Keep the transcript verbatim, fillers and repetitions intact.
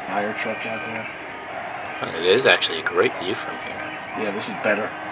fire truck out there. It is actually a great view from here. Yeah, this is better.